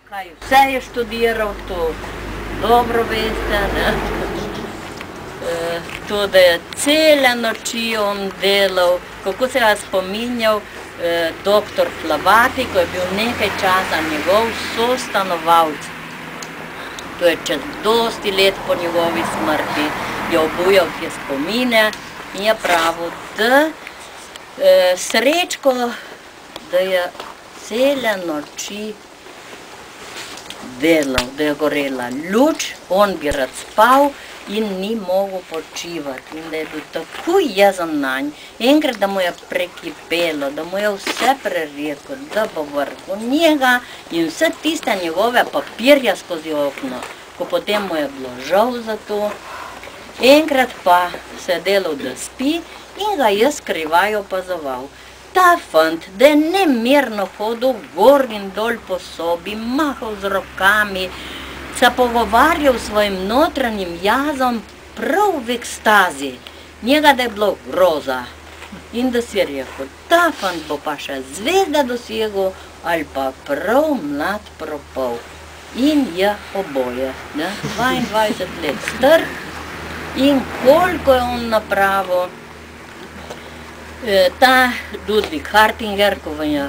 kaj vse je študiral, to dobro veste, ne? Tudi cele noči on delal, kako se ga spominjal doktor Flavati, ko je bil nekaj časa njegov sostanovalc. To je čez dosti let po njegovi smrti, je obujal te spomine in je pravil, da Srečko, da je cele noči delal, da je gorela luč, on bi rad spal in ni mogel počivati. In da je bil tako jezen nanj. Enkrat, da mu je prekipelo, da mu je vse prerekel, da bo vrgel njega in vse tiste njegove papirja skozi okno, ko potem mu je bilo žal za to. Enkrat pa se je delal, da spi in ga je skrivaj opazoval. Ta fant, da je nemirno hodil gor in dol po sobi, mahal z rokami, se pogovarjal s svojim notranjim jazom prav v ekstazi. Njega da je bilo groza. In da si je rekel, ta fant bo pa še zvezde dosegel ali pa prav mlad propol. In je oboje, ne? 22 let star in koliko je on napravil. Ta Ludwig Hartinger, ko vam je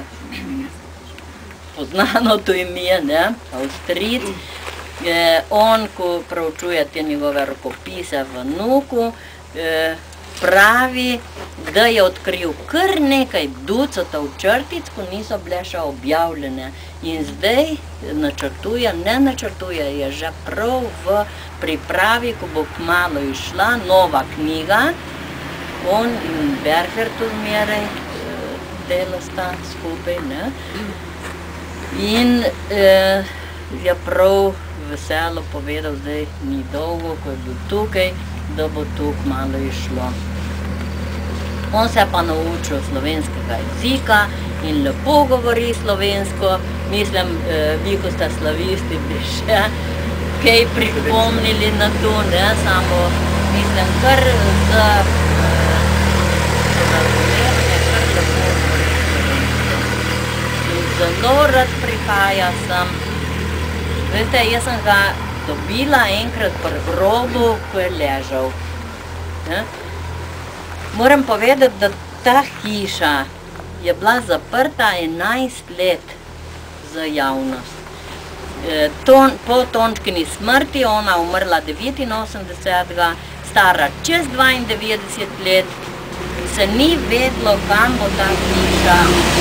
poznano to ime, ne, Avstrijec, on, ko proučuje te njegove rokopise v Nuku, pravi, da je odkril kar nekaj ducatov črtic, ko niso bile še objavljene. In zdaj načrtuje, ne načrtuje, je že prav v pripravi, ko bo kmalu išla nova knjiga. On in Berger tu zmeraj delata skupaj, ne? In je prav veselo povedal, zdaj ni dolgo, ko je bil tukaj, da bo tu kmalu išlo. On se je pa naučil slovenskega jezika in lepo govori slovensko. Mislim, vi, ko ste slavisti, bi še kaj pripomnili na to, ne? Samo, mislim, kar za zelo rad prihaja sem. Veste, jaz sem ga dobila enkrat pri grobu, ko je ležal. Moram povedati, da ta hiša je bila zaprta 11 let za javnost. Po Tončkini smrti, ona umrla 89, stara čez 92 let, se ni vedlo, kam bo ta hiša.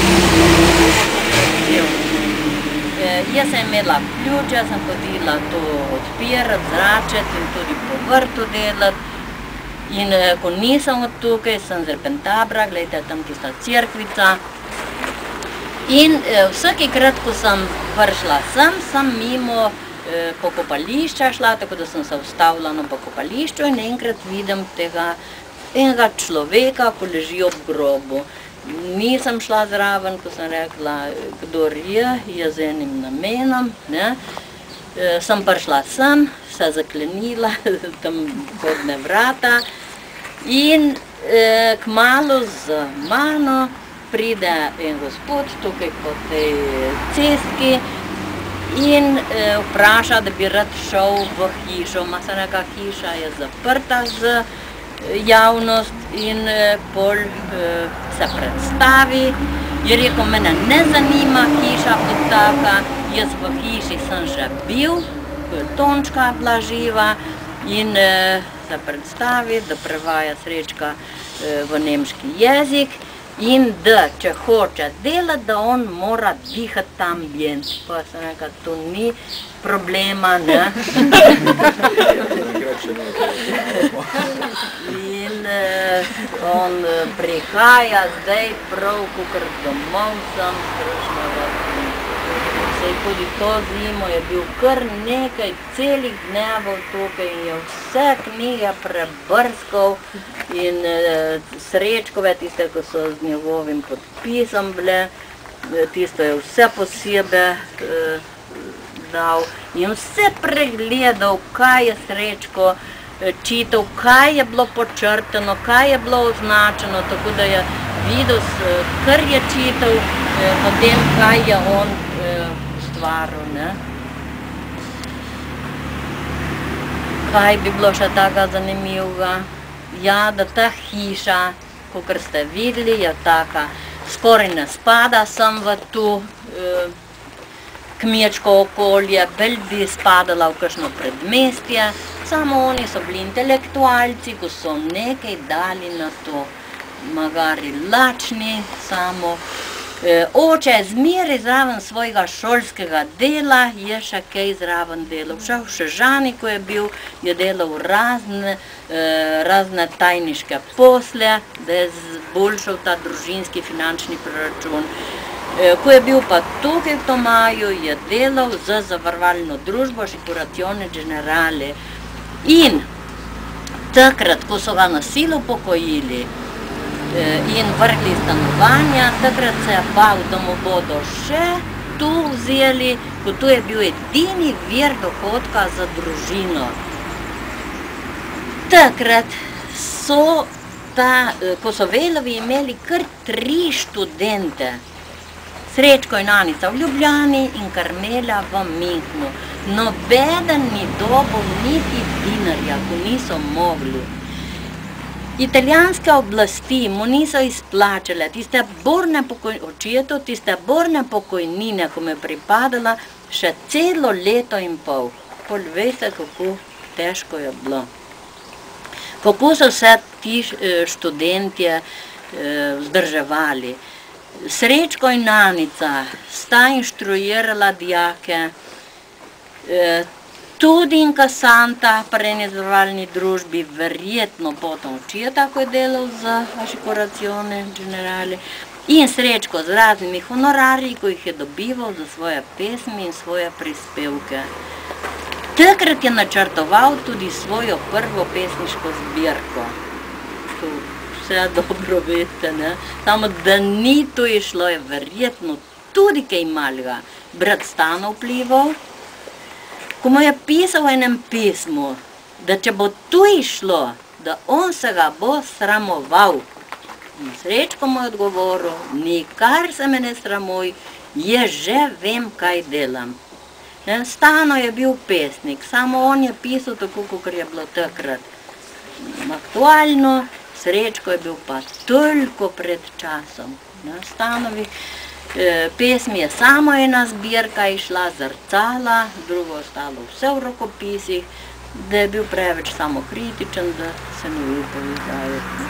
Jaz sem imela ključe, sem hodila to odpirati, zračati in tudi po vrtu delati. In ko nisem od tukaj, sem z Repentabra, gledajte, tam tista cerkvica. In vsakikrat, ko sem prišla sem mimo pokopališča šla, tako da sem se ustavila na pokopališču in enkrat vidim tega enega človeka, ko leži ob grobu. Nisem šla zraven, ko sem rekla, kdor je z enim namenom, ne. Sem prišla sem, se zaklenila, tam vhodne vrata in kmalu z mano pride en gospod tukaj po tej cestki in vpraša, da bi rad šel v hišo. Ma se neka hiša je zaprta z javnost in pol se predstavi. Je rekel, mene ne zanima hiša kot taka, jaz v hiši sem že bil, ko je Tončka bila živa in se predstavi, da prevaja Srečka v nemški jezik in da, če hoče delati, da on mora dihati ta ambient. Pa sem rekla, to ni problema, ne? In on prihaja zdaj prav, kakor domov sem, strašno vrstno. Sej tudi to zimo je bil kar nekaj celih dnevov tukaj in je vse knjige prebrskal in Srečkove, tiste, ko so z njegovim podpisom bile, tisto je vse posebej dal in vse pregledal, kaj je Srečko čital, kaj je bilo počrtano, kaj je bilo označeno, tako da je videl, kar je čital, potem kaj je on ustvaril, ne. Kaj bi bilo še taka zanimivega? Ja, da ta hiša, kakor ste videli, je taka, skoraj ne spada sem v tu kmečko okolje, bolj bi spadala v kakšno predmestje, samo oni so bili intelektualci, ko so nekaj dali na to, magari lačni, samo oče je zmeraj zraven svojega šolskega dela, je še kaj zraven delal. Še v Šežani, ko je bil, je delal razne tajniške posle, da je zboljšal ta družinski finančni proračun. Ko je bil pa tukaj v Tomaju, je delal za zavarovalno družbo Assicurazione Generale. In takrat, ko so ga na silo pokojili in vrgli stanovanja, takrat se je bal, da mu bodo še tu vzeli, ko tu je bil edini vir dohodka za družino. Takrat so ko so Velovi imeli kar 3 študente, Srečko in Anica v Ljubljani in Karmela v Münchnu. Nobeden ni dobil niti dinarja, ko niso mogli. Italijanske oblasti mu niso izplačale tiste borne pokojnine, ko mu je pripadala, še celo leto in pol. Pol veste, kako težko je bilo. Kako so se ti študentje vzdrževali. Srečko in Anica sta inštruirala dijake, tudi inkasanta pri eni zavarovalni družbi, verjetno potom očeta, ko je delal za Assicurazione Generale, in Srečko z raznimi honorarji, ko jih je dobival za svoje pesmi in svoje prispevke. Takrat je načrtoval tudi svojo prvo pesniško zbirko. Vse dobro veste, ne? Samo da ni tu išlo, je verjetno tudi kaj malega brat Stano vplival. Ko mu je pisal v enem pismu, da če bo tu išlo, da on se ga bo sramoval. In Srečko mu je odgovoril, nikar se me ne sramuj, že vem, kaj delam. Stano je bil pesnik, samo on je pisal tako, kot je bilo takrat aktualno, Srečko je bil pa toliko pred časom. Stanovi pesmi je samo ena zbirka išla, Zrcala, drugo ostalo vse v rokopisih, da je bil preveč samokritičen, da se ne upal izdajati.